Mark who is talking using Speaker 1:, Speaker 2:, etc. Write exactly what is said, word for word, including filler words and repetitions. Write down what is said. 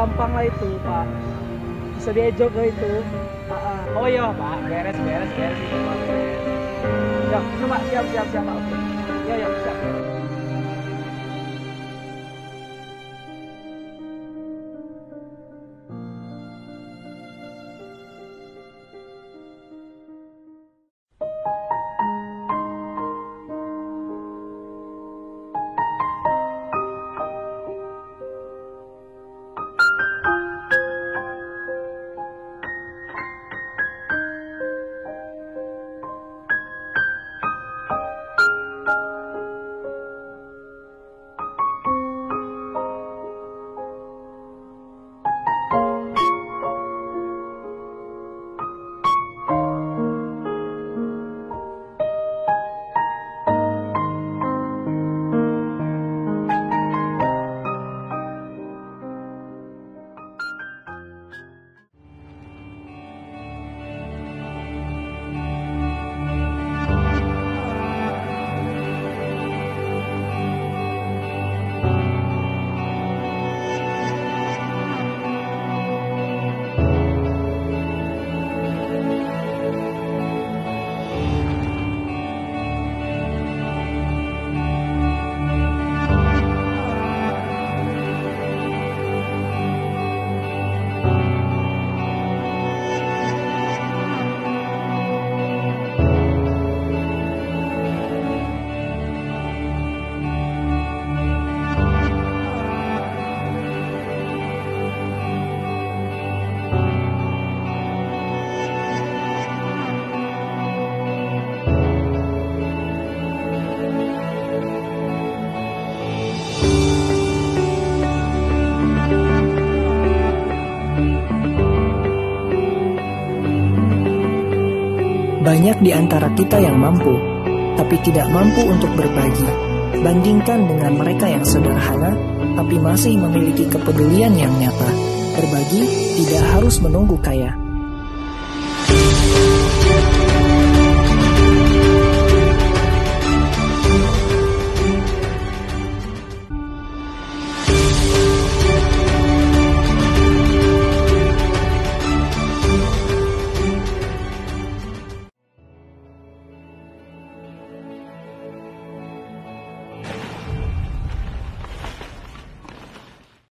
Speaker 1: gampang lah itu Pak, bisa diejok lah itu.
Speaker 2: Oh iya Pak, beres beres beres itu Pak, beres.
Speaker 1: Ya, coba siap siap siap Pak. Oke. Ya ya siap.
Speaker 3: Banyak di antara kita yang mampu, tapi tidak mampu untuk berbagi. Bandingkan dengan mereka yang sederhana, tapi masih memiliki kepedulian yang nyata. Berbagi tidak harus menunggu kaya.